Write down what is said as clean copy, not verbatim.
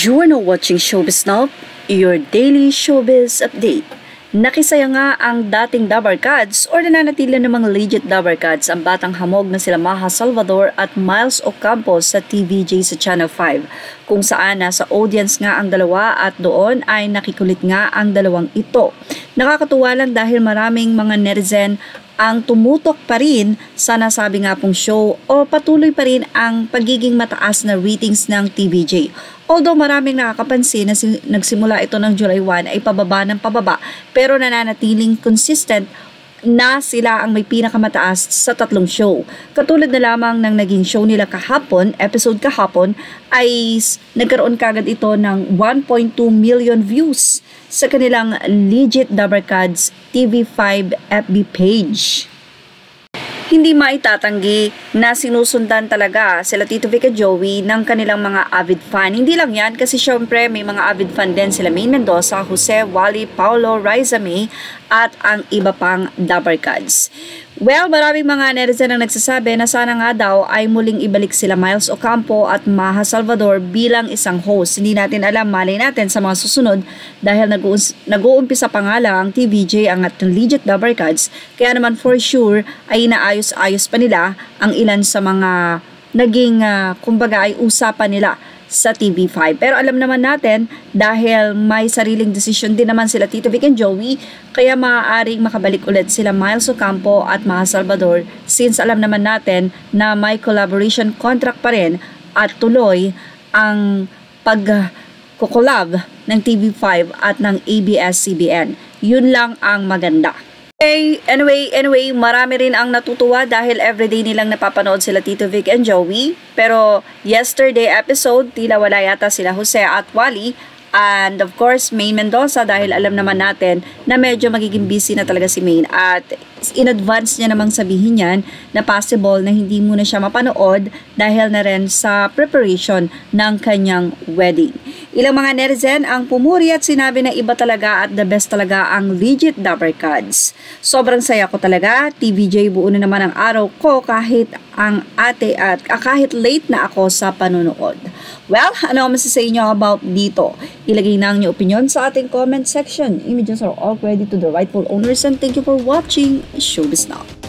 You're now watching Showbiz Now, your daily showbiz update. Nakisaya nga ang dating Dabarkads or nananatili namang legit Dabarkads ang batang hamog na sila Maja Salvador at Myles Ocampo sa TVJ sa Channel 5, kung saan nasa audience nga ang dalawa at doon ay nakikulit nga ang dalawang ito. Nakakatuwa lang dahil maraming mga netizen ang tumutok pa rin sa nasabi nga pong show o patuloy pa rin ang pagiging mataas na ratings ng TVJ. Although maraming nakakapansin na nagsimula ito ng July 1 ay pababa ng pababa, pero nananatiling consistent na sila ang may pinakamataas sa tatlong show. Katulad na lamang ng naging show nila kahapon, episode kahapon, ay nagkaroon kagad ito ng 1.2 million views sa kanilang legit Dabarkads TV5 FB page. Hindi maitatanggi na sinusundan talaga sila Tito Vic at Joey ng kanilang mga avid fan. Hindi lang yan kasi syempre may mga avid fan din sila Maine Mendoza, Jose, Wally, Paulo, Riza May at ang iba pang Dabarkads. Well, maraming mga netizen ang nagsasabi na sana nga daw ay muling ibalik sila Myles Ocampo at Maja Salvador bilang isang host. Hindi natin alam, malay natin sa mga susunod dahil nag-uumpisa pa nga lang ang TVJ ang ating legit Dabarkads. Kaya naman for sure ay inaayos-ayos pa nila ang ilan sa mga naging kumbaga ay usapan nila sa TV5. Pero alam naman natin dahil may sariling desisyon din naman sila Tito Vic and Joey, kaya maaaring makabalik ulit sila Myles Ocampo at Maja Salvador since alam naman natin na may collaboration contract pa rin at tuloy ang pag-collab ng TV5 at ng ABS-CBN. Yun lang ang maganda. Anyway, marami rin ang natutuwa dahil everyday nilang napapanood sila Tito Vic and Joey. Pero yesterday episode, tila wala yata sila Jose at Wally. And of course, Maine Mendoza dahil alam naman natin na medyo magiging busy na talaga si Maine. At in advance niya namang sabihin yan na possible na hindi muna siya mapanood dahil na rin sa preparation ng kanyang wedding. Ilang mga netizen ang pumuri at sinabi na iba talaga at the best talaga ang legit Dabarkads. Sobrang saya ko talaga, TVJ buo na naman ang araw ko kahit ang ate at kahit late na ako sa panonood. Well, ano ang masasabi nyo about dito? Ilagay na ang inyong opinion sa ating comment section. Images are all credit to the rightful owners and thank you for watching Showbiz Now.